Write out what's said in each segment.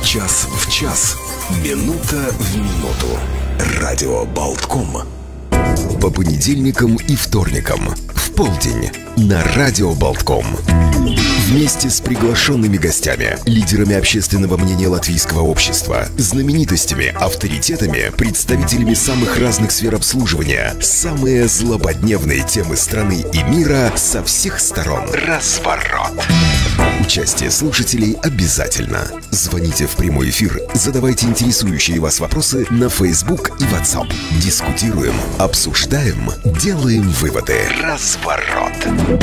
Час в час. Минута в минуту. Радио Болтком. По понедельникам и вторникам в полдень на Радио Болтком. Вместе с приглашенными гостями, лидерами общественного мнения латвийского общества, знаменитостями, авторитетами, представителями самых разных сфер обслуживания, самые злободневные темы страны и мира со всех сторон. Разворот. Участие слушателей обязательно. Звоните в прямой эфир, задавайте интересующие вас вопросы на Facebook и WhatsApp. Дискутируем, обсуждаем, делаем выводы. Разворот.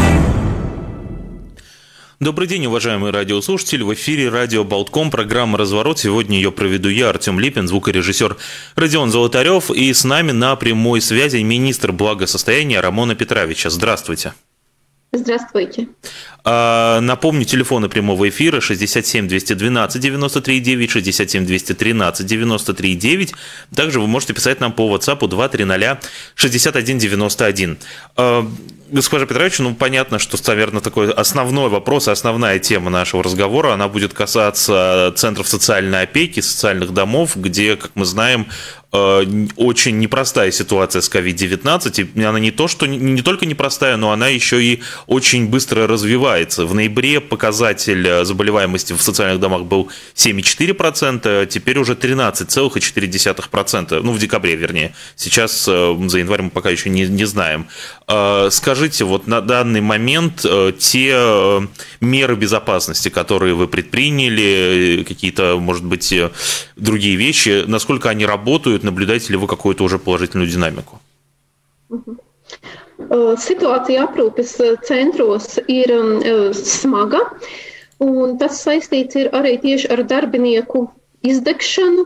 Добрый день, уважаемые радиослушатели. В эфире радио Болтком, программа «Разворот». Сегодня ее проведу я, Артем Липин, звукорежиссер Родион Золотарев. И с нами на прямой связи министр благосостояния Рамона Петровича. Здравствуйте. Здравствуйте. Напомню, телефоны прямого эфира 67 212 93 9, 67 213 93 9. Также вы можете писать нам по WhatsApp 230 61 91. Госпожа Петрович, понятно, что, наверное, такой основной вопрос, основная тема нашего разговора, она будет касаться центров социальной опеки, социальных домов, где, как мы знаем, очень непростая ситуация с COVID-19, и она не только непростая, но она еще и очень быстро развивается. В ноябре показатель заболеваемости в социальных домах был 7,4%, теперь уже 13,4%, в декабре, вернее. Сейчас за январь мы пока еще не знаем. Скажите, на данный момент те меры безопасности, которые вы предприняли, какие-то, может быть, другие вещи, насколько они работают, наблюдаете ли вы какую-то уже положительную динамику? Situācija aprūpes centros ir smaga, un tas saistīts ir arī tieši ar darbinieku izdegšanu.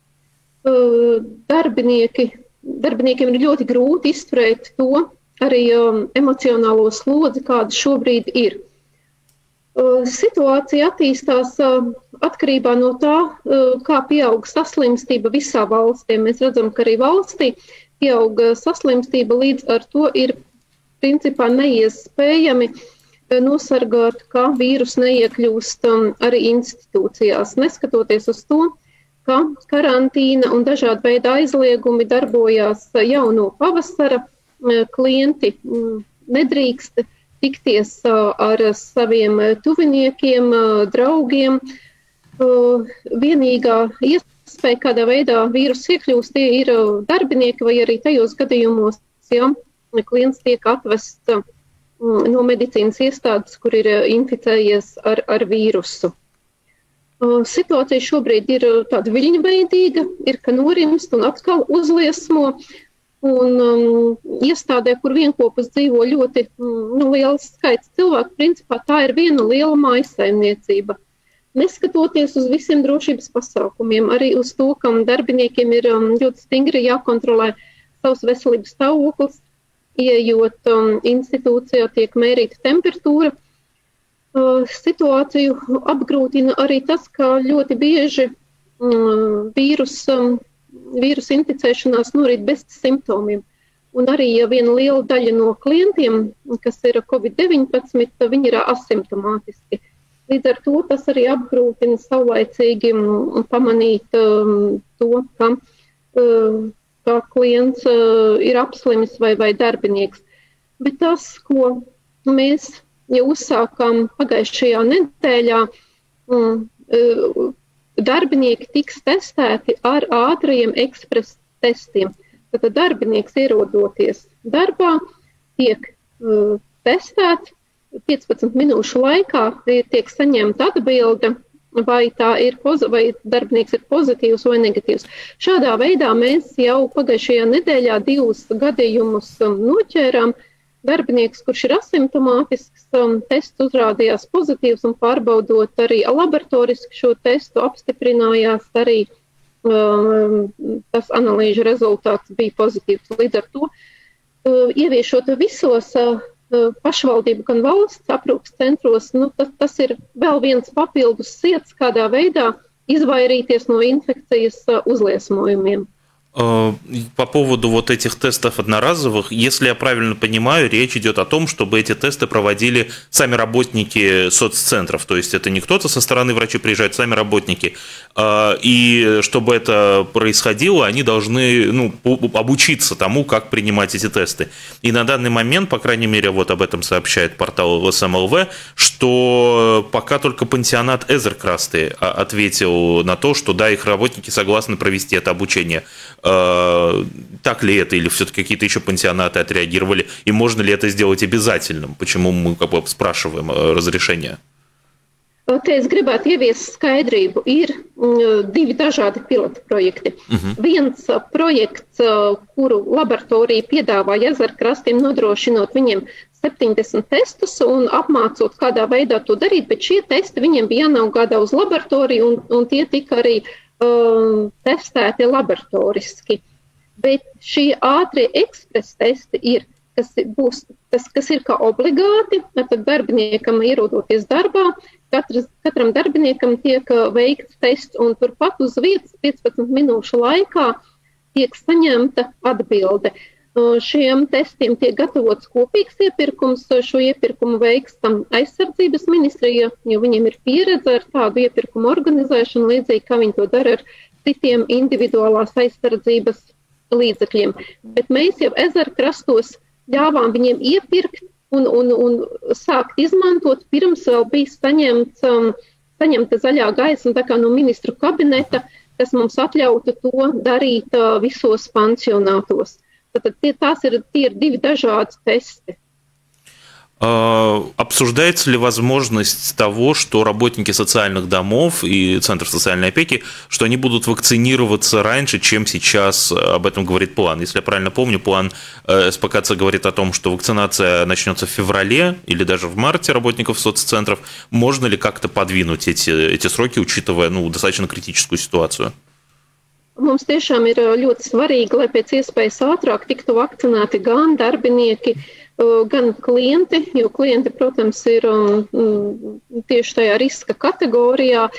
Darbiniekiem ir ļoti grūti izturēt to arī emocionālo slodzi, kāda šobrīd ir. Situācija attīstās atkarībā no tā, kā pieaug saslimstība visā valstī. Mēs redzam, ka arī valstī pieaug saslimstība, līdz ar to ir principā neiespējami nosargāt, ka vīrus neiekļūst arī institūcijās, neskatoties uz to, ka karantīna un dažādi veidi aizliegumi darbojās jau no pavasara. Klienti nedrīkst tikties ar saviem tuviniekiem, draugiem. Vienīgā iespēja, kādā veidā vīrus iekļūst, tie ir darbinieki vai arī tajos gadījumos, ja klients tiek atvests no medicīnas iestādes, kur ir inficējies ar vīrusu. Situācija šobrīd ir tāda viļņveidīga, ir, ka norimst un atkal uzliesmo. Un iestādē, kur vienkopus dzīvo ļoti liels skaits cilvēku, principā tā ir viena liela mājsaimniecība. Neskatoties uz visiem drošības pasākumiem, arī uz to, ka darbiniekiem ir ļoti stingri jākontrolē savs veselības stāvoklis, ieejot institūcijā tiek mērīta temperatūra. Situāciju apgrūtina arī tas, ka ļoti bieži vīrusu inficēšanās norit bez simptomiem. Un arī, ja viena liela daļa no klientiem, kas ir COVID-19, viņi ir asimptomātiski. Līdz ar to tas arī apgrūtina saulaicīgi pamanīt to, ka klients ir apslimis vai darbinieks. Bet tas, ko mēs jau uzsākām pagājušajā nedēļā, darbinieki tiks testēti ar ātrajiem ekspresa testiem. Tad darbinieks ierodoties darbā tiek testēts 15 minūšu laikā, tiek saņemta atbilde, vai darbinieks ir pozitīvs vai negatīvs. Šādā veidā mēs jau pagājušajā nedēļā 2 gadījumus noķērām. Darbinieks, kurš ir asimptomātisks, tests uzrādījās pozitīvs un pārbaudot arī laboratoriski šo testu apstiprinājās arī tas analīžu rezultāts bija pozitīvs. Līdz ar to ieviešot visos pašvaldību gan valsts aprūpes centros, tas ir vēl viens papildus sirds, kādā veidā izvairīties no infekcijas uzliesmojumiem. По поводу вот этих тестов одноразовых, если я правильно понимаю, речь идет о том, чтобы эти тесты проводили сами работники соццентров, то есть это не кто-то со стороны врачей приезжает, сами работники. И чтобы это происходило, они должны обучиться тому, как принимать эти тесты. И на данный момент, по крайней мере, вот об этом сообщает портал СМЛВ, что пока только пансионат Эзеркрасты ответил на то, что да, их работники согласны провести это обучение. Так ли это, или все-таки какие-то еще пансионаты отреагировали, и можно ли это сделать обязательным? Почему мы спрашиваем разрешение? Te es gribētu ieviest skaidrību. Ir divi dažādi pilota projekti. Viens projekts, kuru laboratorija piedāvāja Ezerkrastiem, nodrošinot viņiem 70 testus un apmācot, kādā veidā to darīt, bet šie testi viņiem bija jānogādā uz laboratoriju, un tie tika arī testēti laboratoriski. Bet šie ātrie ekspresa testi ir, kas ir kā obligāti, tad darbiniekam ierodoties darbā, katram darbiniekam tiek veikts tests, un turpat uz vietas 15 minūšu laikā tiek saņemta atbilde. Šiem testiem tiek gatavots kopīgs iepirkums. Šo iepirkumu veiks aizsardzības ministrija, jo viņiem ir pieredze ar tādu iepirkumu organizēšanu, līdzīgi kā viņi to dara ar citiem individuālās aizsardzības līdzekļiem. Bet mēs jau Ezerkrastos ļāvām viņiem iepirkt un sākt izmantot, pirms vēl bija saņemta zaļā gaisma tā kā no ministru kabineta, kas mums atļautu to darīt visos pansionātos. Tad tie ir divi dažādi тесты. Обсуждается ли возможность того, что работники социальных домов и центров социальной опеки, что они будут вакцинироваться раньше, чем сейчас об этом говорит план? Если я правильно помню, план СПКЦ говорит о том, что вакцинация начнется в феврале или даже в марте работников соццентров. Можно ли как-то подвинуть эти сроки, учитывая достаточно критическую ситуацию? Mums tiešām ir ļoti svarīgi, lai pēc iespējas ātrāk tiktu vakcinēti gan darbinieki, gan klienti, jo klienti, protams, ir tieši tajā riska kategorijā.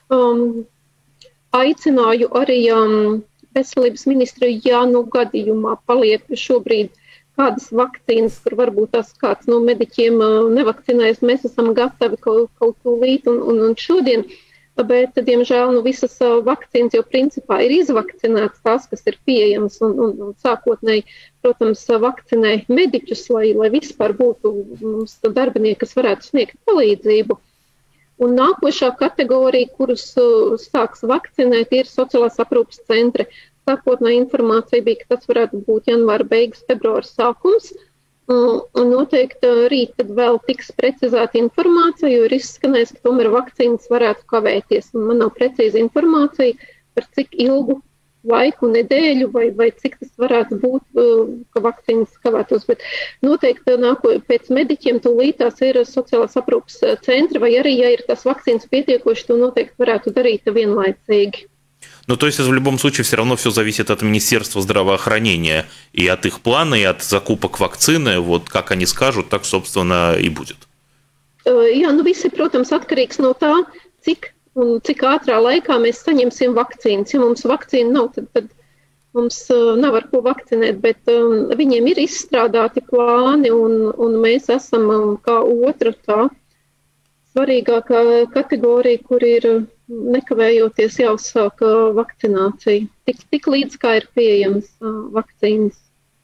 Aicināju arī veselības ministriju, ja gadījumā paliek šobrīd kādas vakcīnas, kur varbūt tās kāds no mediķiem nevakcinējas, mēs esam gatavi kaut tūlīt un šodien. Bet, diemžēl, visas vakcīnas jau principā ir izvakcinētas, tās, kas ir pieejamas, un sākotnēji, protams, vakcinē mediķus, lai vispār būtu mums darbinieki, kas varētu sniegt palīdzību. Un nākošā kategorija, kurus sāks vakcinēt, ir sociālās aprūpes centri. Sākotnēji informācija bija, ka tas varētu būt janvāra beigas, februāra sākums. Noteikti rīt tad vēl tiks precizēta informācija, jo ir izskanējis, ka tomēr vakcīnas varētu kavēties. Man nav precīza informācija par cik ilgu laiku, nedēļu vai cik tas varētu būt, ka vakcīnas kavētos. Bet noteikti pēc mediķiem tūlītās ir sociālās aprūpes centri, vai arī, ja ir tās vakcīnas pietiekoši, to noteikti varētu darīt vienlaicīgi. То есть в любом случае все равно все зависит от Министерства здравоохранения и от их плана, и от закупок вакцины. Вот как они скажут, так, собственно, и будет. Jā, viss ir, protams, atkarīgs no tā, cik ātrā laikā mēs saņemsim vakcīnas. Ja mums vakcīna nav, tad mums nav ar ko vakcinēt, bet viņiem ir izstrādāti plāni, un mēs esam kā otra tā svarīgākā kategorija, kur ir nekavējoties jāuzsāk vakcinācija. Tik līdz kā ir pieejams vakcīnas.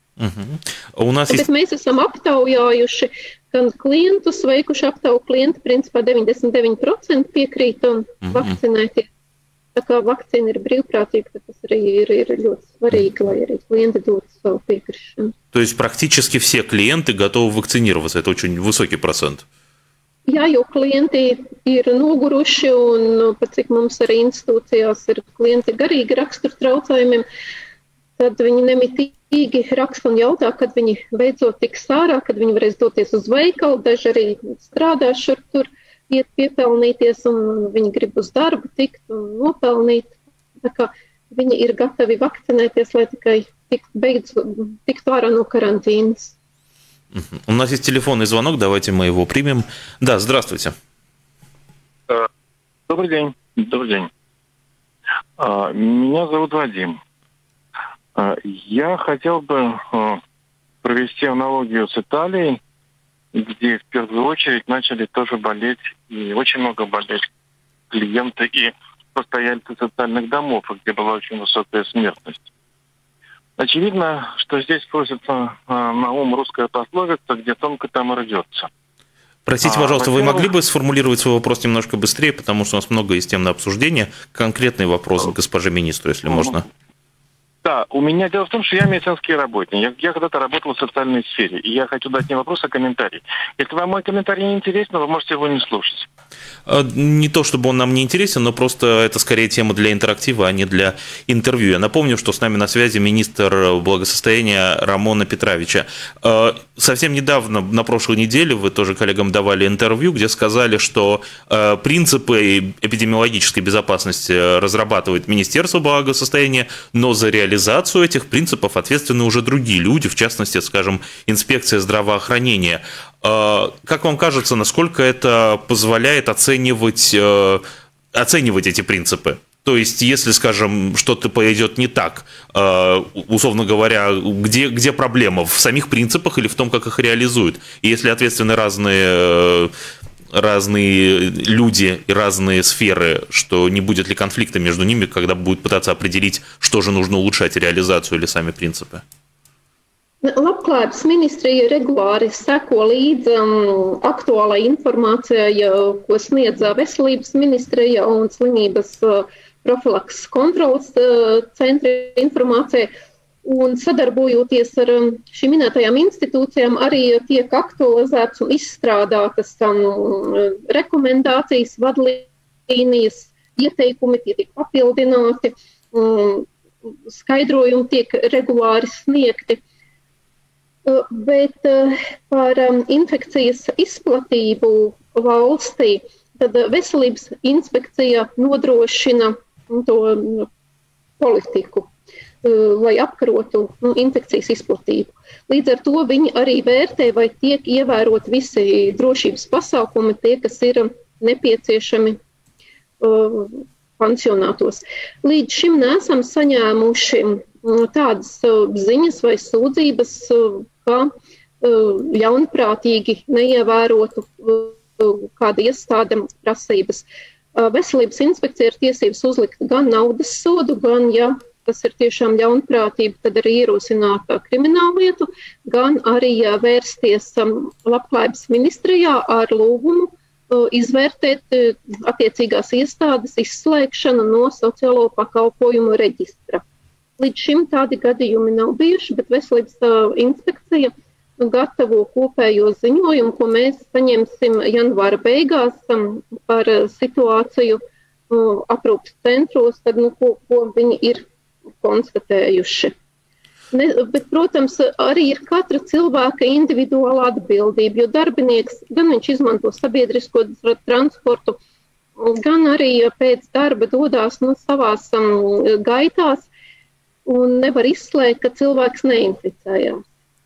Bet mēs esam aptaujājuši gan klientus, veikuši aptauju klienti, principā 99% piekrīt vakcinēties. Tā kā vakcīna ir brīvprātīga, tad tas arī ir ļoti svarīgi, lai arī klienti dotu savu piekrišanu. То есть практически все клиенты готовы вакцинироваться, это очень высокий процент. Jā, jo klienti ir noguruši, un pat cik mums arī institūcijās ir klienti garīgi rakstura traucējumiem, tad viņi nemitīgi raksta un jautā, kad viņi beidzot tiks ārā, kad viņi varēs doties uz veikalu, daži arī strādā šur tur, iet piepelnīties, un viņi grib uz darbu tikt un nopelnīt. Tā kā viņi ir gatavi vakcinēties, lai tikai tiktu ārā no karantīnas. У нас есть телефонный звонок, давайте мы его примем. Да, здравствуйте. Добрый день. Меня зовут Вадим. Я хотел бы провести аналогию с Италией, где в первую очередь начали тоже болеть, и очень много болеть клиенты и постояльцы социальных домов, где была очень высокая смертность. Очевидно, что здесь просится на ум русская пословица, где тонко там и рвется. Простите, пожалуйста, вы могли бы сформулировать свой вопрос немножко быстрее, потому что у нас много есть тем на обсуждение. Конкретный вопрос к госпоже министру, если можно. Да, у меня дело в том, что я медицинский работник. Я когда-то работал в социальной сфере, и я хочу дать не вопрос, а комментарий. Если вам мой комментарий не интересен, вы можете его не слушать. Не то, чтобы он нам не интересен, но просто это скорее тема для интерактива, а не для интервью. Я напомню, что с нами на связи министр благосостояния Рамона Петровича. Совсем недавно, на прошлой неделе, вы тоже коллегам давали интервью, где сказали, что принципы эпидемиологической безопасности разрабатывает Министерство благосостояния, но за реализацию этих принципов ответственны уже другие люди, в частности, скажем, инспекция здравоохранения. Как вам кажется, насколько это позволяет оценивать эти принципы? То есть, если, скажем, что-то пойдет не так, условно говоря, где проблема? В самих принципах или в том, как их реализуют? И если ответственны разные люди и разные сферы, что не будет ли конфликта между ними, когда будут пытаться определить, что же нужно улучшать, реализацию или сами принципы? Labklājības ministrija regulāri seko līdzi aktuālai informācijai, ko sniedz veselības ministrija un slimības profilakses kontrolas centra informācijai. Un sadarbojoties ar šīm minētajām institūcijām, arī tiek aktualizētas un izstrādātas rekomendācijas, vadlīnijas, ieteikumi, tie tiek papildināti, skaidrojumi tiek regulāri sniegti. Bet par infekcijas izplatību valstī, tad veselības inspekcija nodrošina to politiku, lai apkarotu infekcijas izplatību. Līdz ar to viņi arī vērtē, vai tiek ievērot visi drošības pasākumi, tie, kas ir nepieciešami pansionātos. Līdz šim neesam saņēmuši tādas ziņas vai sūdzības, ka ļaunprātīgi neievērotu kāda iestāde prasības. Veselības inspekcija ir tiesības uzlikt gan naudas sodu, gan, ja tas ir tiešām ļaunprātība, tad arī ierosināt krimināllietu, gan arī vērsties Labklājības ministrijā ar lūgumu izvērtēt attiecīgās iestādes izslēgšanu no sociālo pakalpojumu reģistra. Līdz šim tādi gadījumi nav bijuši, bet veselības inspekcija gatavo kopējo ziņojumu, ko mēs saņemsim janvāra beigās par situāciju aprūpes centros, tad, ko viņi ir konstatējuši. Bet, protams, arī ir katra cilvēka individuāla atbildība, jo darbinieks gan viņš izmanto sabiedrisko transportu, gan arī pēc darba dodās savās gaitās, un nevar izslēgt, ka cilvēks neinficējās.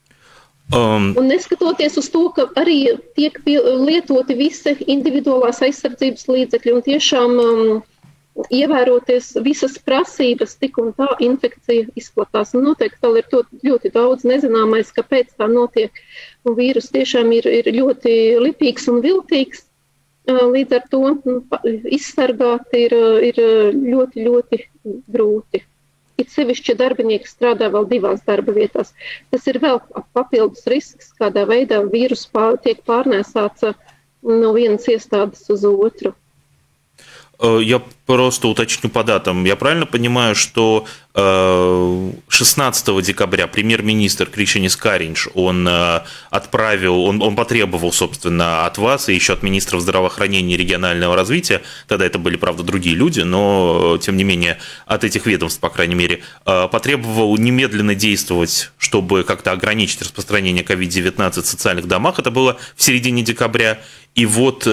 Un neskatoties uz to, ka arī tiek lietoti visi individuālās aizsardzības līdzekļi un tiešām ievēroties visas prasības, tik un tā infekcija izplatās. Un noteikti vēl ir ļoti daudz nezināmais, kāpēc tā notiek. Un vīrus tiešām ir ļoti lipīgs un viltīgs. Līdz ar to izsargāt ir ļoti, ļoti grūti. It sevišķi darbinieki strādā vēl 2 darba vietās. Tas ir vēl papildus risks, kādā veidā vīrus tiek pārnēsāts no vienas iestādes uz otru. Я просто уточню по датам. Я правильно понимаю, что 16 декабря премьер-министр Кришьянис Кариньш, он потребовал, собственно, от вас и еще от министров здравоохранения и регионального развития, тогда это были, правда, другие люди, но, тем не менее, от этих ведомств, по крайней мере, потребовал немедленно действовать, чтобы как-то ограничить распространение COVID-19 в социальных домах. Это было в середине декабря. И вот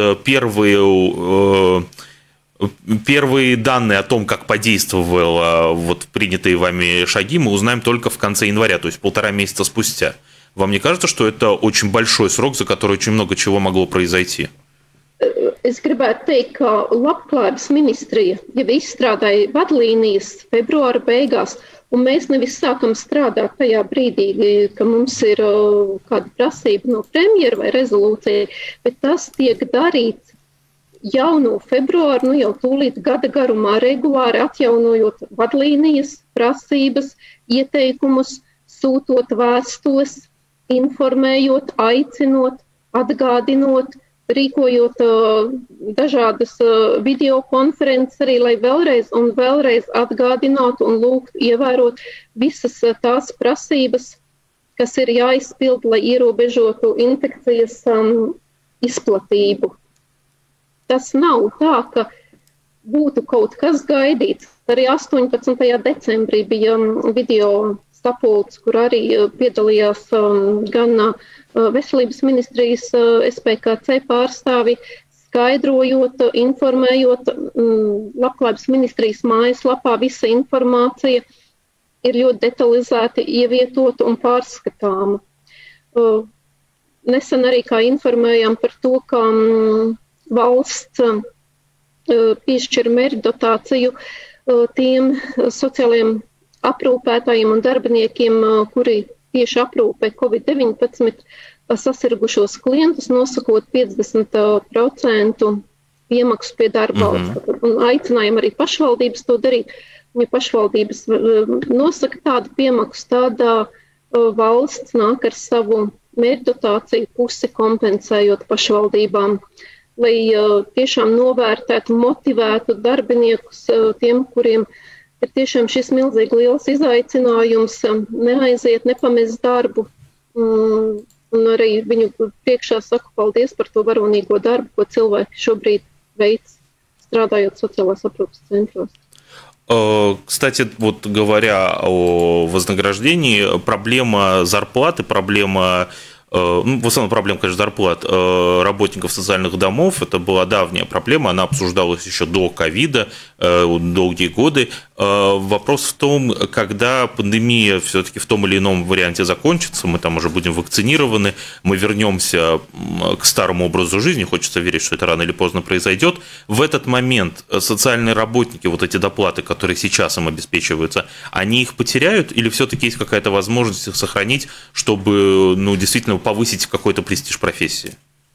первые данные о том, как подействовали вот принятые вами шаги, мы узнаем только в конце января, то есть 1,5 месяца спустя. Вам не кажется, что это очень большой срок, за который очень много чего могло произойти? Es gribētu teikt, ka Labklājības ministrija jau izstrādāja vadlīnijas februāra beigās, un mēs nevis sākam strādāt tajā brīdī, ka mums ir kāda prasība no premjera vai rezolūcija, bet tas tiek darīts jau no februāra, jau tūlīt gada garumā regulāri atjaunojot vadlīnijas, prasības, ieteikumus, sūtot vēstules, informējot, aicinot, atgādinot, rīkojot dažādas videokonferences arī, lai vēlreiz un vēlreiz atgādinātu un lūgtu ievērot visas tās prasības, kas ir jāizpild, lai ierobežotu infekcijas izplatību. Tas nav tā, ka būtu kaut kas gaidīts. Arī 18. decembrī bija video sapulcs, kur arī piedalījās gan Veselības ministrijas SPKC pārstāvi, skaidrojot, informējot. Labklājības ministrijas mājaslapā visa informācija ir ļoti detalizēti ievietota un pārskatāma. Nesen arī kā informējām par to, ka valsts piešķir mērķdotāciju tiem sociālajiem aprūpētājiem un darbiniekiem, kuri tieši aprūpē COVID-19 sasirgušos klientus, nosakot 50% iemaksu pie darba valsts. Un aicinājām arī pašvaldības to darīt. Ja pašvaldības nosaka tādu piemaksu, tādā valsts nāk ar savu mērķdotāciju pusi kompensējot pašvaldībām, lai tiešām novērtētu, motivētu darbiniekus, tiem, kuriem ir tiešām šis milzīgi liels izaicinājums, neaiziet, nepamest darbu. Un arī viņu priekšā saku paldies par to varonīgo darbu, ko cilvēki šobrīd veic, strādājot sociālās aprūpes centros. Кстати, вот говоря о вознаграждении, проблема зарплаты, в основном проблема, конечно, зарплат работников социальных домов, это была давняя проблема, она обсуждалась еще до ковида, долгие годы. Вопрос в том, когда пандемия все-таки в том или ином варианте закончится, мы там уже будем вакцинированы, мы вернемся к старому образу жизни, хочется верить, что это рано или поздно произойдет. В этот момент социальные работники, вот эти доплаты, которые сейчас им обеспечиваются, они их потеряют или все-таки есть какая-то возможность их сохранить, чтобы действительно повысить какой-то престиж профессии?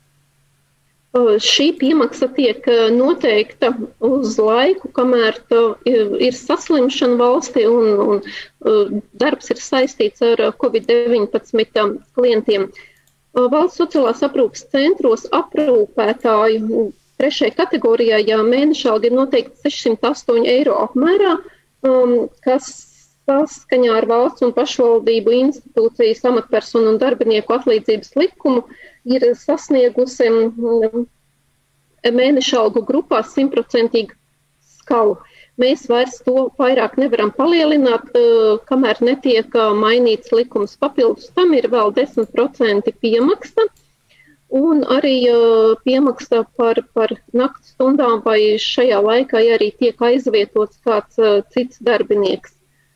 Šī piemaksa tiek noteikta uz laiku, kamēr ir saslimšana valstī un darbs ir saistīts ar COVID-19 klientiem. Valsts sociālās aprūpes centros aprūpētāju trešajai kategorijai mēnešalga ir noteikti 608 eiro apmērā, kas saskaņā ar valsts un pašvaldību institūcijas amatpersonu un darbinieku atlīdzības likumu ir sasniegusi mēnešalgu grupā 100% skalu. Mēs vairs to vairāk nevaram palielināt, kamēr netiek mainīts likums. Papildus tam ir vēl 10% piemaksa un arī piemaksa par nakts stundām vai šajā laikā arī tiek aizvietots kāds cits darbinieks.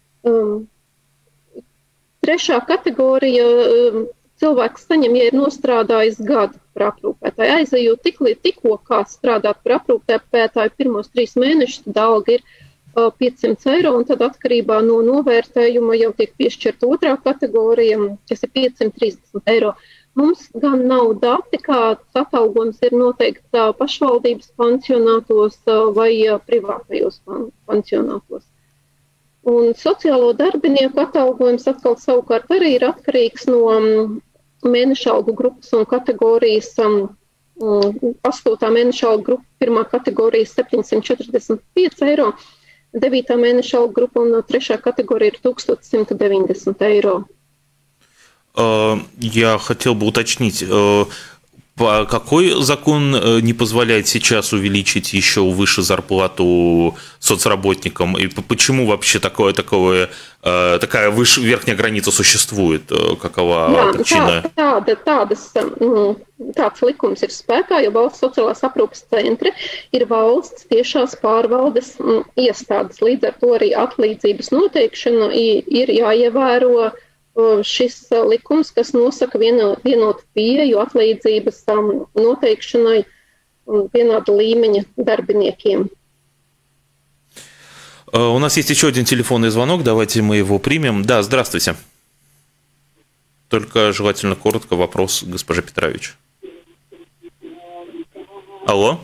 Trešā kategorija cilvēks saņem, ja ir nostrādājis gadu par aprūpētāju. Aizejot tikko kā strādāt par aprūpētāju pirmos 3 mēnešus, tad alga ir 500 eiro, un tad atkarībā no novērtējuma jau tiek piešķirta otrā kategorija, kas ir 530 eiro. Mums gan nav dati, kāds atalgojums ir noteikts pašvaldības pansionātos vai privātajos pansionātos. Un sociālo darbinieku atalgojums atkal savukārt arī ir atkarīgs no mēnešalgu grupas un kategorijas. 8. mēnešalgu grupa, 1. kategorija 745 eiro, 9. mēnešalgu grupa un 3. kategorija ir 1190 eiro. Я хотел бы уточнить, какой закон не позволяет сейчас увеличить еще выше зарплату соцработникам? И почему вообще такая верхняя граница существует? Какова причина? Tāds likums ir spēkā, jo valsts sociālās aprūpes centri ir valsts tiešās pārvaldes iestādes. Līdz ar to arī atlīdzības noteikšana ir jāievēro šis likums, kas nosaka vienotu pieeju atlīdzības noteikšanai vienāda līmeņa darbiniekiem. У нас есть еще один телефонный звонок, давайте мы его примем. Да, здравствуйте. Только желательно коротко вопрос госпоже Петрович. Алло?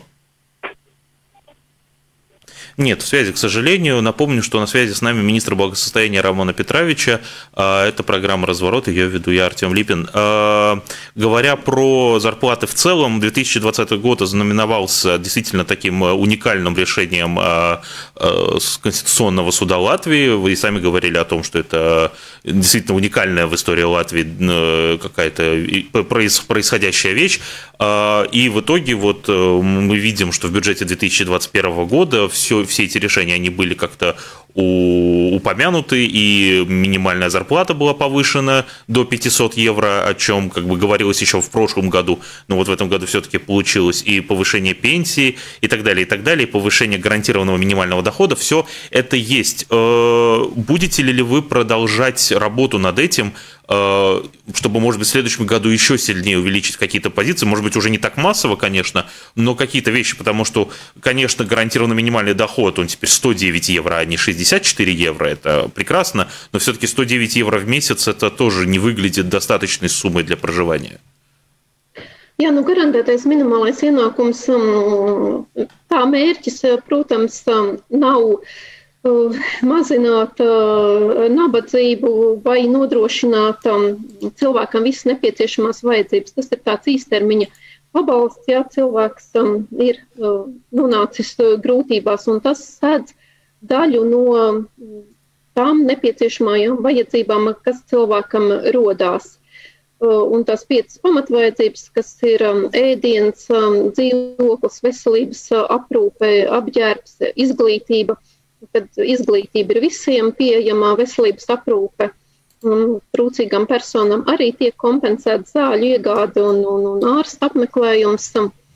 Нет связи, к сожалению. Напомню, что на связи с нами министр благосостояния Романа Петровича. Это программа «Разворот», ее веду я, Артем Липин. Говоря про зарплаты в целом, 2020 год ознаменовался действительно таким уникальным решением Конституционного суда Латвии. Вы и сами говорили о том, что это действительно уникальная в истории Латвии какая-то происходящая вещь. И в итоге вот мы видим, что в бюджете 2021 года все эти решения, они были как-то упомянуты, и минимальная зарплата была повышена до 500 евро, о чем как бы говорилось еще в прошлом году, но вот в этом году все-таки получилось, и повышение пенсии, и так далее, и повышение гарантированного минимального дохода, все это есть. Будете ли вы продолжать работу над этим, чтобы, может быть, в следующем году еще сильнее увеличить какие-то позиции, может быть, уже не так массово, конечно, но какие-то вещи, потому что, конечно, гарантированный минимальный доход, он теперь 109 евро, а не 64 евро, это прекрасно, но все-таки 109 евро в месяц, это тоже не выглядит достаточной суммой для проживания. Jā, garantētais minimālais ienākums, tā mērķis, protams, nav mazināt nabadzību vai nodrošināt cilvēkam visas nepieciešamās vajadzības. Tas ir tāds īstermiņa pabalsts, ja cilvēks ir nonācis grūtībās, un tas sēdz daļu no tām nepieciešamajām vajadzībām, kas cilvēkam rodās. Un tās 5 pamatvajadzības, kas ir ēdiens, dzīvoklis, veselības aprūpe, apģērbs, izglītība. Kad izglītība ir visiem pieejamā, veselības aprūpe trūcīgām personām arī tiek kompensēta zāļu iegāde un ārsta apmeklējums.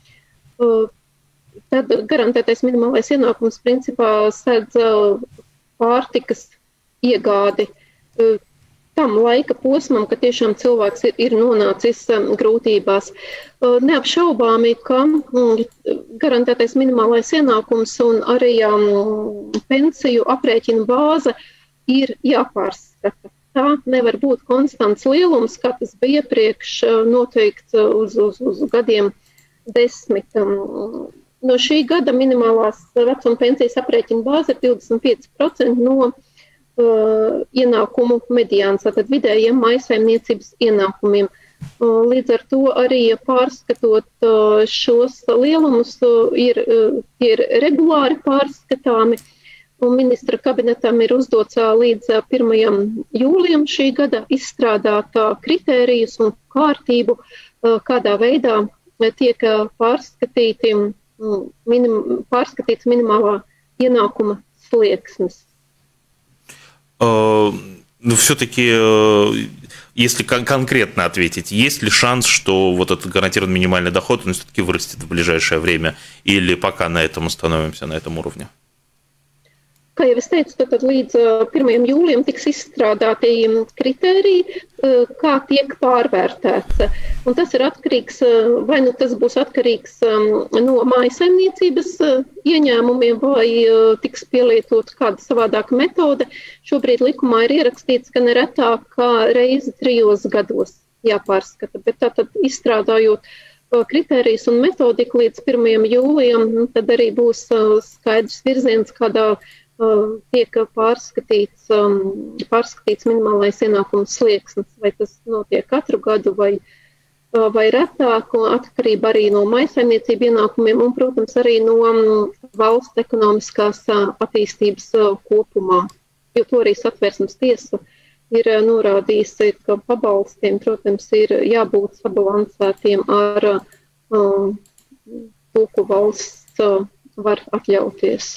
Tad garantētais minimālais ienākums principā sēdz pārtikas iegādi tam laika posmam, ka tiešām cilvēks ir nonācis grūtībās. Neapšaubāmi, ka garantētais minimālais ienākums un arī pensiju aprēķina bāze ir jāpārskata. Tā nevar būt konstants lielums, kā tas bija iepriekš noteikts uz gadiem 10. No šī gada minimālās vecuma pensijas aprēķina bāze ir 25% no ienākumu mediāns, tātad vidējiem mājsaimniecības ienākumiem. Līdz ar to arī pārskatot šos lielumus ir regulāri pārskatāmi, un ministra kabinetam ir uzdots līdz 1. jūlijam šī gada izstrādāt kritērijus un kārtību, kādā veidā tiek pārskatīts minimālā ienākuma slieksnis. Но все-таки, если конкретно ответить, есть ли шанс, что вот этот гарантированный минимальный доход, он все-таки вырастет в ближайшее время, или пока на этом остановимся, на этом уровне? Kā jau es teicu, tad līdz 1. jūlijam tiks izstrādāti kritēriji, kā tiek pārvērtēts. Un tas ir atkarīgs, vai nu tas būs atkarīgs no mājasaimniecības ieņēmumiem, vai tiks pielietot kāda savādāka metode. Šobrīd likumā ir ierakstīts, ka neretāk kā reizi 3 gados jāpārskata, bet tātad izstrādājot kritērijus un metodiku līdz 1. jūlijam, tad arī būs skaidrs virziens, kādā tiek pārskatīts minimālais ienākums slieksnis, vai tas notiek katru gadu vai retāk, atkarība arī no mājsaimniecību ienākumiem un, protams, arī no valsts ekonomiskās attīstības kopumā. Jo to arī Satversmes tiesa ir norādījusi, ka pabalstiem, protams, ir jābūt sabalansētiem ar to, ko valsts var atļauties.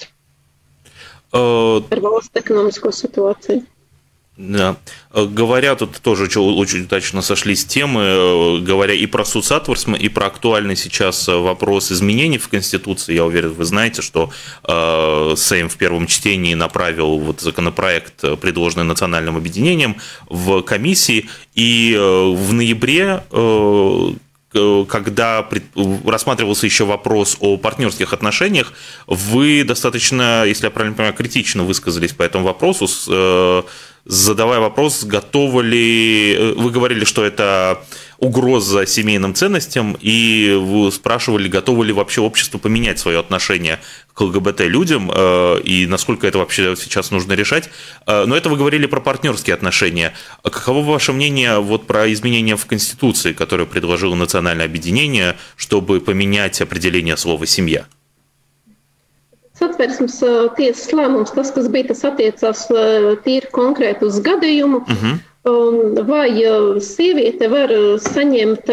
Ar valsts экономическую ситуацию. Да. Говоря, тут тоже очень удачно сошлись темы, говоря и про суд Сатверсма, и про актуальный сейчас вопрос изменений в Конституции. Я уверен, вы знаете, что Сейм в первом чтении направил вот законопроект, предложенный Национальным объединением, в комиссии, и в ноябре когда рассматривался еще вопрос о партнерских отношениях, вы достаточно, если я правильно понимаю, критично высказались по этому вопросу, задавая вопрос, готовы ли... Вы говорили, что это угроза семейным ценностям, и вы спрашивали, готово ли вообще общество поменять свое отношение к ЛГБТ-людям, и насколько это вообще сейчас нужно решать. Но это вы говорили про партнерские отношения. Каково ваше мнение вот про изменения в Конституции, которые предложило Национальное объединение, чтобы поменять определение слова «семья»? Satversmes tiesas lēmums, tas, kas bija, tas attiecās tīri konkrēti uz gadījumu, vai sieviete var saņemt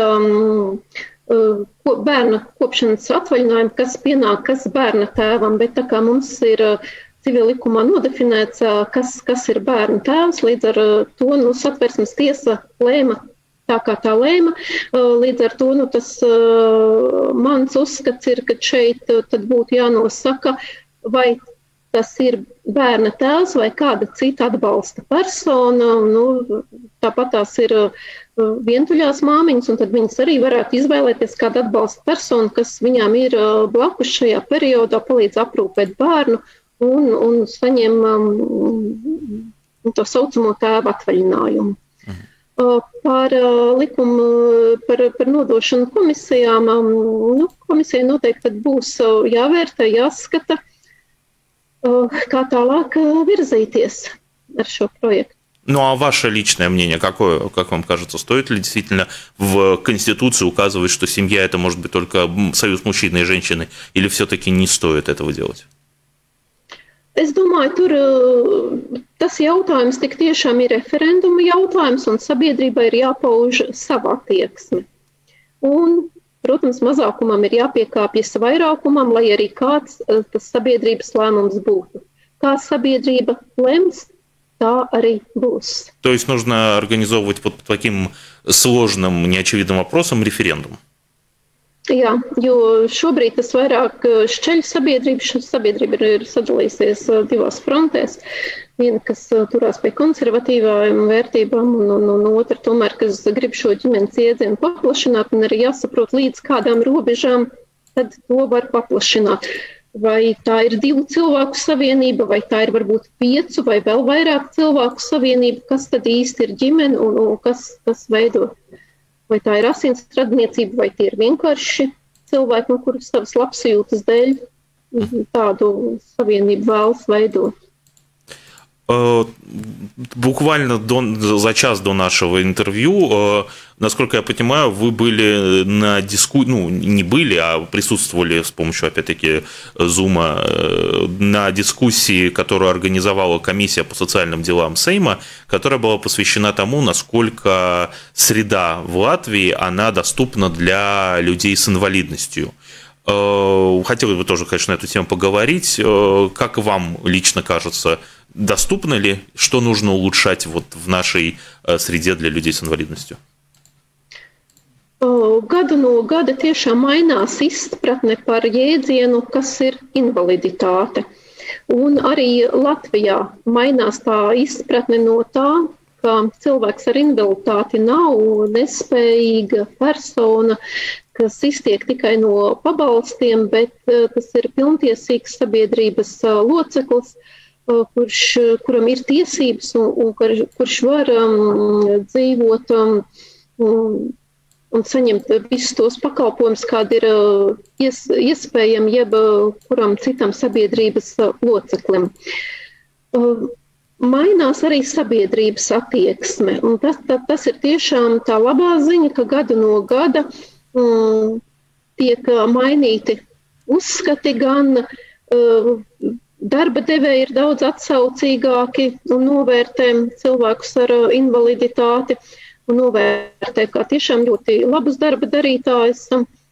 bērna kopšanas atvaļinājumu, kas pienākas bērna tēvam, bet tā kā mums ir civil likumā nodefinēts, kas ir bērna tēvs, līdz ar to Satversmes tiesa lēma tā, kā tā lēma. Līdz ar to tas mans uzskats ir, ka šeit tad būtu jānosaka, vai tas ir bērna tēvs vai kāda cita atbalsta persona. Tāpat tās ir vientuļās māmiņas, un tad viņas arī varētu izvēlēties kādu atbalsta personu, kas viņām ir blakus šajā periodā, palīdz aprūpēt bērnu un saņem to saucamo tēva atvaļinājumu. Par likumu par nodošanu komisijām. Komisija noteikti būs jāvērtē, jāskata, kā tālāk virzīties ar šo проекту. Ну, а ваше личное мнение, какое, как вам кажется, стоит ли действительно в Конституции указывать, что семья – это может быть только союз мужчины и женщины, или все-таки не стоит этого делать? Es domāju, tur tas jautājums tik tiešām ir referenduma jautājums, un sabiedrībai ir jāpauž sava attieksme. Un, protams, mazākumam ir jāpiekāpjas vairākumam, lai arī kāds tas sabiedrības lēmums būtu. Kā sabiedrība lems, tā arī būs. То есть нужно организовывать под таким сложным, неочевидным вопросом референдум? Jā, jo šobrīd tas vairāk šķeļ sabiedrību. Sabiedrība ir sadalījusies divās frontēs. Viena, kas turās pie konservatīvām vērtībām, un otra tomēr, kas grib šo ģimenes iedzienu paplašināt, un arī jāsaprot līdz kādām robežām, tad to var paplašināt. Vai tā ir 2 cilvēku savienība, vai tā ir varbūt 5 vai vēl vairāk cilvēku savienība, kas tad īsti ir ģimene un kas veido. Vai tā ir asins radniecība, vai tie ir vienkārši cilvēki, kurus savas labsajūtas dēļ tādu savienību vēlas veidot. Буквально за час до нашего интервью, насколько я понимаю, вы были на не были, а присутствовали с помощью, опять-таки, Зума на дискуссии, которую организовала комиссия по социальным делам Сейма, которая была посвящена тому, насколько среда в Латвии, она доступна для людей с инвалидностью. Хотелось бы тоже, конечно, на эту тему поговорить. Как вам лично кажется, доступно ли, что нужно улучшать вот в нашей среде для людей с инвалидностью? Gadu no gada tiešām mainās izpratne par jēdzienu, kas ir invaliditāte. Un arī Latvijā mainās tā izpratne no tā, ka cilvēks ar invaliditāti nav nespējīga persona, kas iztiek tikai no pabalstiem, bet tas ir pilntiesīgs sabiedrības loceklis, kuram ir tiesības un kurš var dzīvot un saņemt visus tos pakalpojumus, kādi ir iespējami jeb kuram citam sabiedrības loceklim. Mainās arī sabiedrības attieksme, un tas ir tiešām tā labā ziņa, ka gadu no gada tiek mainīti uzskati, gan darba devēji ir daudz atsaucīgāki un novērtē cilvēkus ar invaliditāti un novērtē kā tiešām ļoti labus darba darītājus.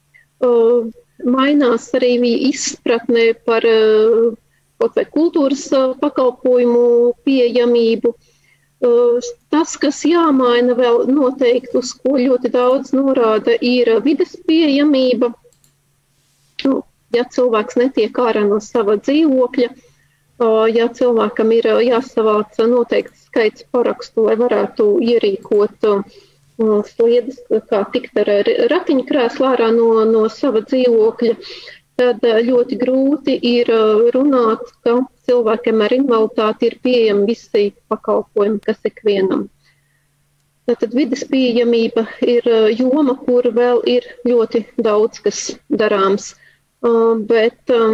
Mainās arī izpratne par kaut vai kultūras pakalpojumu pieejamību. Tas, kas jāmaina vēl noteikti, uz ko ļoti daudz norāda, ir vides pieejamība. Ja cilvēks netiek ārā no sava dzīvokļa, ja cilvēkam ir jāsavāc noteikts skaits parakstu, lai varētu ierīkot sliedes, kā tikt ar ratiņkrēslu ārā no sava dzīvokļa, tad ļoti grūti ir runāt, ka cilvēkiem ar invaliditāti ir pieejami visi pakalpojumi, kas ikvienam. Tātad vides pieejamība ir joma, kur vēl ir ļoti daudz, kas darāms. Bet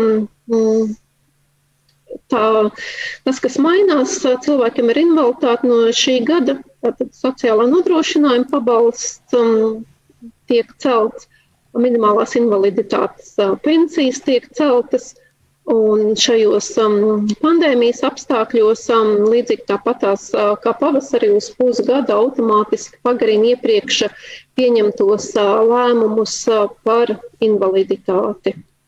tas, kas mainās cilvēkiem ar invaliditāti no šī gada, tātad sociālā nodrošinājuma pabalsts tiek celts, minimālās invaliditātes pensijas tiek celtas. Un šajos pandēmijas apstākļos līdzīgi tāpatās kā pavasarī uz pusgadu automātiski pagarina iepriekš pieņemtos lēmumus par invaliditāti.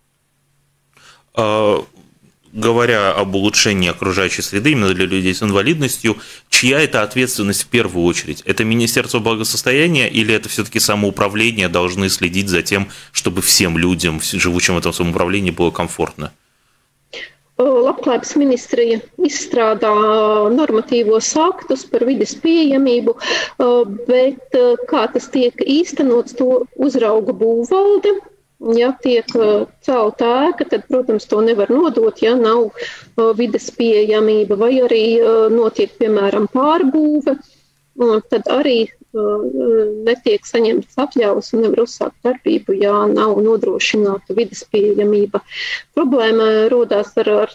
Говоря об улучшении окружающей среды именно для людей с инвалидностью, чья это ответственность в первую очередь? Это Министерство благосостояния или это все-таки самоуправление должны следить за тем, чтобы всем людям, живущим в этом самоуправлении, было комфортно? Labklājības ministrija izstrādā normatīvos aktus par vides pieejamību, bet kā tas tiek īstenots, to uzrauga būvvalde. Ja tiek celta ēka, tad, protams, to nevar nodot, ja nav vides pieejamība, vai arī notiek, piemēram, pārbūve, tad arī netiek saņemtas atļaujas un nevar uzsākt darbību, ja nav nodrošināta vides pieejamība. Problēma rodās ar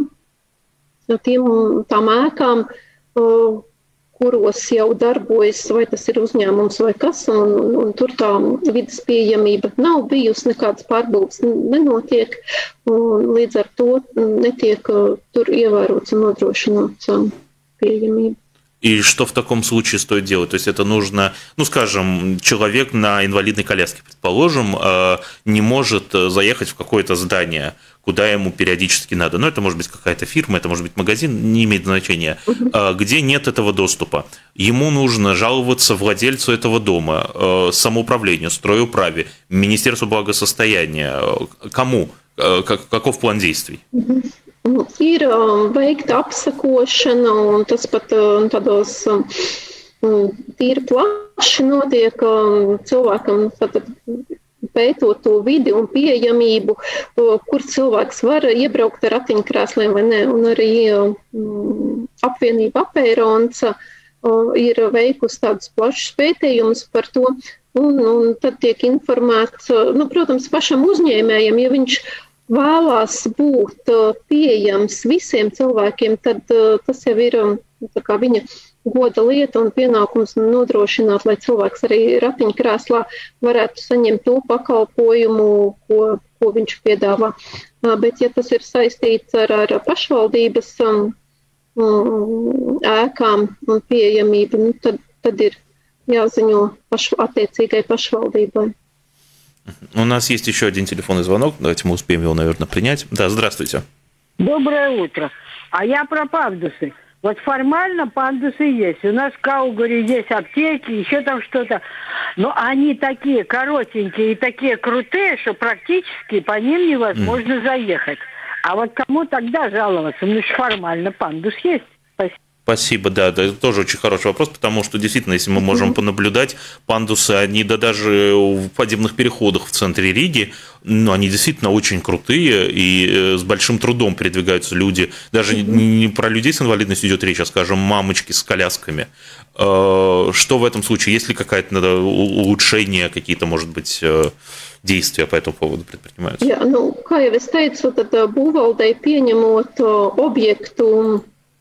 tām ēkām, kuros jau darbojas, vai tas ir uzņēmums vai kas, un tur tā vides pieejamība nav bijusi, nekādas pārbūves nenotiek, un līdz ar to netiek tur ievērots un nodrošināts pieejamība. И что в таком случае стоит делать? То есть это нужно, ну, скажем, человек на инвалидной коляске, предположим, не может заехать в какое-то здание, куда ему периодически надо. Ну, это может быть какая-то фирма, это может быть магазин, не имеет значения, где нет этого доступа. Ему нужно жаловаться владельцу этого дома, самоуправлению, стройуправе, Министерству благосостояния. Кому? Каков план действий? Ir veikta apsakošana, un tas pat tādos tīri plaši notiek cilvēkam, pētot to vidi un pieejamību, kur cilvēks var iebraukt ar ratiņkrēsliem vai ne. Un arī apvienība Apērons ir veikusi tādus plašus pētījumus par to, un tad tiek informēts, nu, protams, pašam uzņēmējam, ja viņš vēlās būt pieejams visiem cilvēkiem, tad tas jau ir tā kā viņa goda lieta un pienākums nodrošināt, lai cilvēks arī ratiņkrēslā varētu saņemt to pakalpojumu, ko viņš piedāvā. Bet, ja tas ir saistīts ar pašvaldības ēkām un pieejamību, nu, tad ir jāziņo attiecīgai pašvaldībai. У нас есть еще один телефонный звонок. Давайте мы успеем его, наверное, принять. Да, здравствуйте. Доброе утро. А я про пандусы. Вот формально пандусы есть. У нас в Каугаре есть аптеки, еще там что-то. Но они такие коротенькие и такие крутые, что практически по ним невозможно заехать. А вот кому тогда жаловаться? Ну, формально пандус есть. Спасибо. Спасибо, да, это тоже очень хороший вопрос, потому что действительно, если мы можем понаблюдать, пандусы, они даже в подземных переходах в центре Риги, ну, они действительно очень крутые, и с большим трудом передвигаются люди, даже не про людей с инвалидностью идет речь, а, скажем, мамочки с колясками. Что в этом случае? Есть ли какое-то улучшение, какие-то, может быть, действия по этому поводу предпринимаются? Jā, nu, kā jau es teicu, tad būvvaldei pieņemot objektu,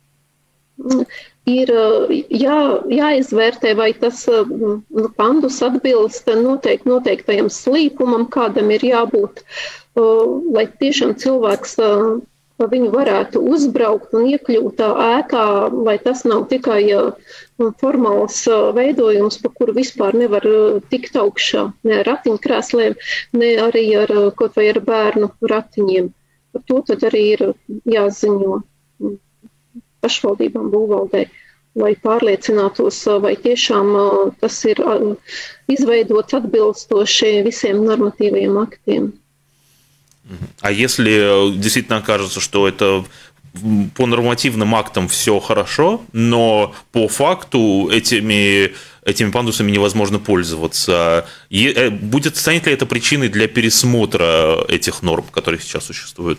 ir jāizvērtē, vai tas pandus atbilst noteiktajam slīpumam, kādam ir jābūt, lai tiešām cilvēks viņu varētu uzbraukt un iekļūt ēkā, lai tas nav tikai formāls veidojums, pa kuru vispār nevar tikt augšā, ne ar ratiņkrēsliem, ne arī ar kaut vai ar bērnu ratiņiem. Par to tad arī ir jāziņo pašvaldībām, būvvaldei, lai pārliecinātos, vai tiešām tas ir izveidots atbilstoši visiem normatīviem aktiem. А если действительно окажется, что это по нормативным актам все хорошо, но по факту этими этими пандусами невозможно пользоваться. Станет ли это причиной для пересмотра этих норм, которые сейчас существуют?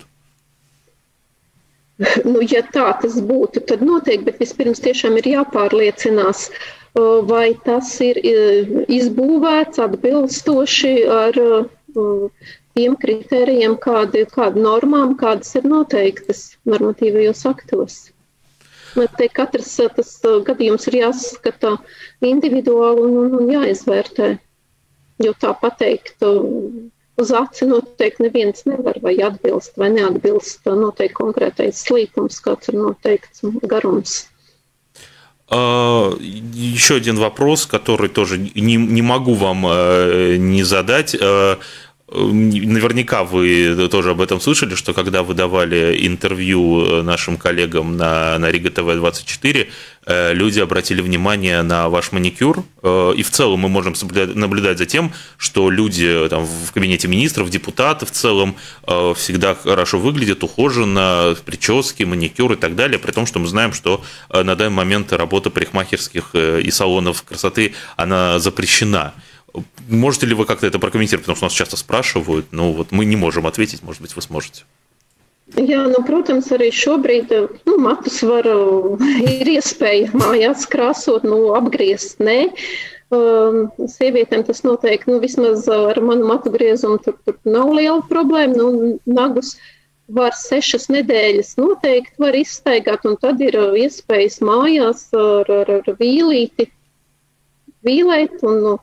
Nu, ja tā tas būtu, tad noteikti, bet vispirms tiešām ir jāpārliecinās, vai tas ir izbūvēts atbilstoši ar tiem kritērijiem, kādu normām, kādas ir noteiktas normatīvajos aktos. Te katrs tas gadījums ir jāskata individuāli un jāizvērtē, jo tā pateikt uz aci noteikti neviens nevar, vai atbilst, vai neatbilst noteikti konkrētais slīpums, kāds ir noteikts garums. Еще один вопрос, который тоже не могу вам не задать. Наверняка вы тоже об этом слышали, что когда вы давали интервью нашим коллегам на Рига ТВ-24, люди обратили внимание на ваш маникюр. И в целом мы можем наблюдать за тем, что люди там, в кабинете министров, депутаты в целом всегда хорошо выглядят, ухоженно, прически, маникюр и так далее, при том, что мы знаем, что на данный момент работа парикмахерских и салонов красоты, она запрещена. Можете ли вы как-то это прокомментировать, потому что нас часто спрашивают, но вот мы не можем ответить, может быть, вы сможете. Jā, protams, arī šobrīd matus ir iespēja mājās krāsot, apgriezt, nē. Sievietēm tas noteikti, vismaz ar manu matu griezumu tur nav liela problēma. Nagus var 6 nedēļas noteikti var izstaigāt, un tad ir iespējas mājās ar vīlīti vīlēt un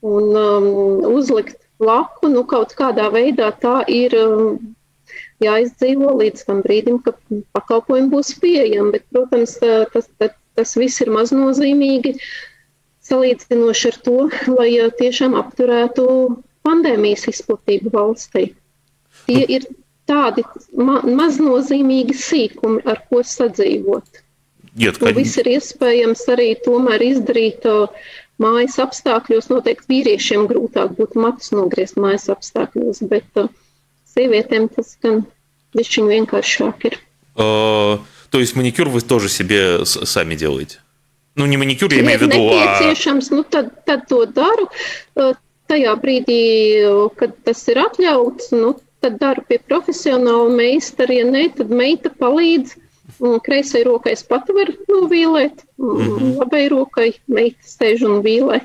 uzlikt laku, kaut kādā veidā tā ir jāizdzīvo līdz tam brīdim, kad pakalpojumi būs pieejami. Bet, protams, tas viss ir maznozīmīgi salīdzinoši ar to, lai tiešām apturētu pandēmijas izplatību valstī. Tie ir tādi maznozīmīgi sīkumi, ar ko sadzīvot. Un viss ir iespējams arī tomēr izdarīt mājas apstākļos. Noteikti vīriešiem grūtāk būtu matus nogriezt mājas apstākļos, bet sievietēm tas gan bišķiņ vienkāršāk ir. То есть маникюр вы тоже себе сами делаете? Не маникюр, я имею в виду, nepieciešams, tad to daru. Tajā brīdī, kad tas ir atļauts, tad daru pie profesionāla meistara. Ja ne, tad meita palīdz. Kreisai rokai es pati varu novīlēt, labai rokai meita стеж un вīlē.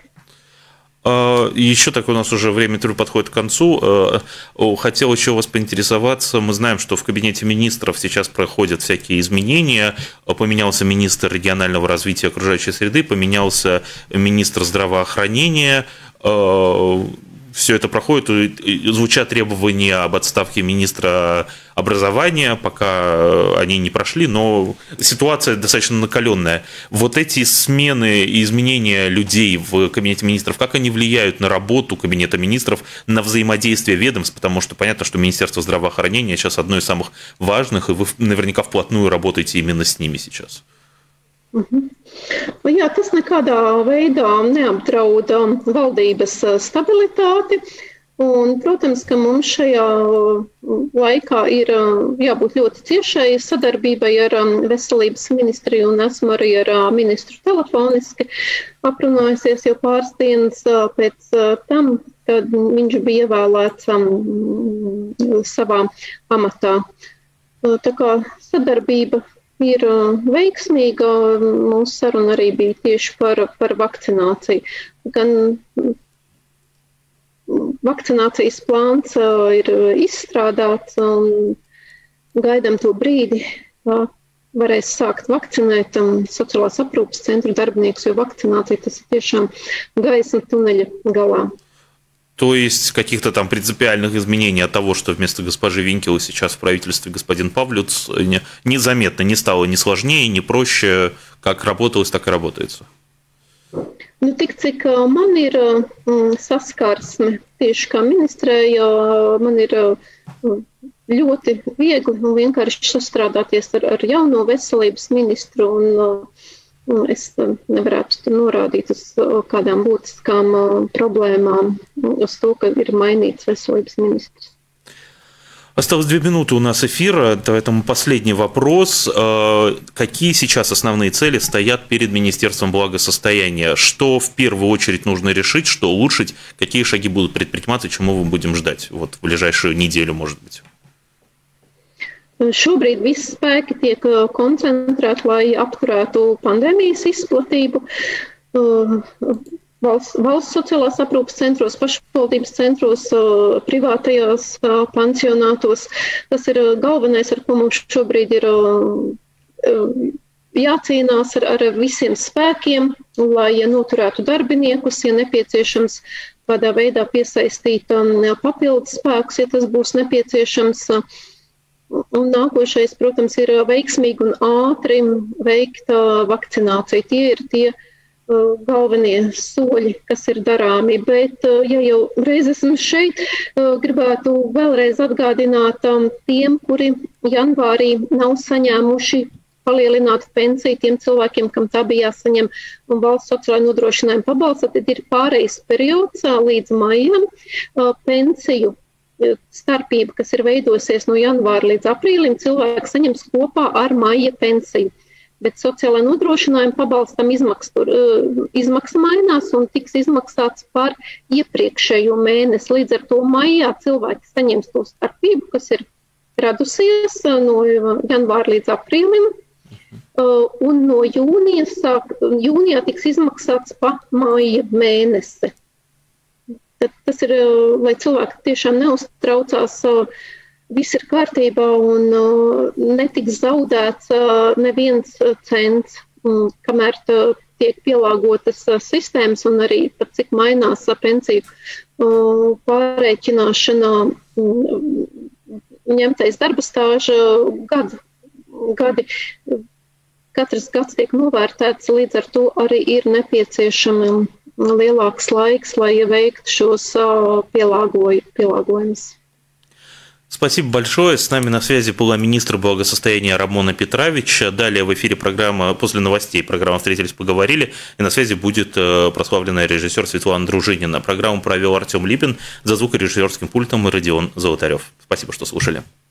Еще так у нас уже время интервью подходит к концу. Хотел еще вас поинтересоваться. Мы знаем, что в кабинете министров сейчас проходят всякие изменения. Поменялся министр регионального развития и окружающей среды, поменялся министр здравоохранения. Все это проходит, звучат требования об отставке министра образования, пока они не прошли, но ситуация достаточно накаленная. Вот эти смены и изменения людей в кабинете министров, как они влияют на работу кабинета министров, на взаимодействие ведомств, потому что понятно, что Министерство здравоохранения сейчас одно из самых важных, и вы наверняка вплотную работаете именно с ними сейчас. Jā, tas nekādā veidā neapdraud valdības stabilitāti. Un, protams, ka mums šajā laikā ir jābūt ļoti ciešai sadarbībai ar veselības ministriju, un esmu arī ar ministru telefoniski aprunājusies jau pāris dienas pēc tam, kad viņš bija ievēlēts savā amatā. Tā kā sadarbība ir veiksmīga. Mūsu saruna arī bija tieši par vakcināciju. Gan vakcinācijas plāns ir izstrādāts un gaidām to brīdi, varēs sākt vakcinēt sociālās aprūpes centru darbiniekus, jo vakcinācija tas ir tiešām gaisma tuneļa galā. То есть каких-то там принципиальных изменений от того, что вместо госпожи Винкелы сейчас в правительстве господин Павлюц, незаметно, не стало ни сложнее, ни проще, как работалось, так и работается. Tik cik man ir saskarsme tieši kā ministrē, man ir ļoti viegli un vienkārši sastrādāties ar jauno veselības ministru, un es nevarētu norādīt uz kādām būtiskām problēmām, uz to, ka ir mainīts veselības ministrs. Осталось 2 минуты у нас эфира, поэтому последний вопрос. Какие сейчас основные цели стоят перед Министерством благосостояния? Что в первую очередь нужно решить, что улучшить? Какие шаги будут предприниматься, чему мы будем ждать вот в ближайшую неделю, может быть? Šobrīd visi spēki tiek koncentrēti, lai apturētu pandēmijas izplatību. Valsts sociālās aprūpes centros, pašvaldības centros, privātajos pansionātos. Tas ir galvenais, ar ko mums šobrīd ir jācīnās ar visiem spēkiem, lai noturētu darbiniekus, ja nepieciešams tādā veidā piesaistīt papildus spēkus, ja tas būs nepieciešams. Un nākošais, protams, ir veiksmīgi un ātri veikta vakcinācija. Tie ir tie galvenie soļi, kas ir darāmi. Bet, ja jau reiz esmu šeit, gribētu vēlreiz atgādināt tiem, kuri janvārī nav saņēmuši palielinātu pensiju, tiem cilvēkiem, kam tā bija jāsaņem valsts sociālajā nodrošinājuma pabalsta, tad ir pārejas periods līdz maijam. Pensiju starpība, kas ir veidosies no janvāra līdz aprīlim, cilvēks saņems kopā ar maija pensiju. Bet sociālā nodrošinājuma pabalstam izmaksa mainās un tiks izmaksāts par iepriekšējo mēnesi. Līdz ar to maijā cilvēki saņems to starpību, kas ir radusies no janvāra līdz aprīlim, un no jūnijā tiks izmaksāts pa maija mēnesi. Tad tas ir, lai cilvēki tiešām neuztraucās, viss ir kārtībā un netiks zaudēts neviens cents, kamēr tiek pielāgotas sistēmas un arī pat cik mainās pensiju pārreikināšana, ņemtais darba stāža gadi. Katrs gads tiek novērtēts, līdz ar to arī ir nepieciešama lielāks laiks, lai veiktu šos pielāgojumus. Спасибо большое. С нами на связи была министр благосостояния Рамона Петрович. Далее в эфире программа, после новостей программа «Встретились, поговорили». И на связи будет прославленная режиссер Светлана Дружинина. Программу провел Артем Липин, за звукорежиссерским пультом Родион Золотарев. Спасибо, что слушали.